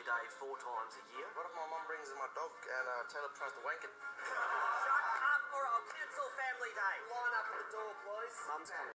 day 4 times a year? What if my mum brings in my dog and Taylor tries to wank it? Shut up or I'll cancel family day. Line up at the door, please. Mum's coming.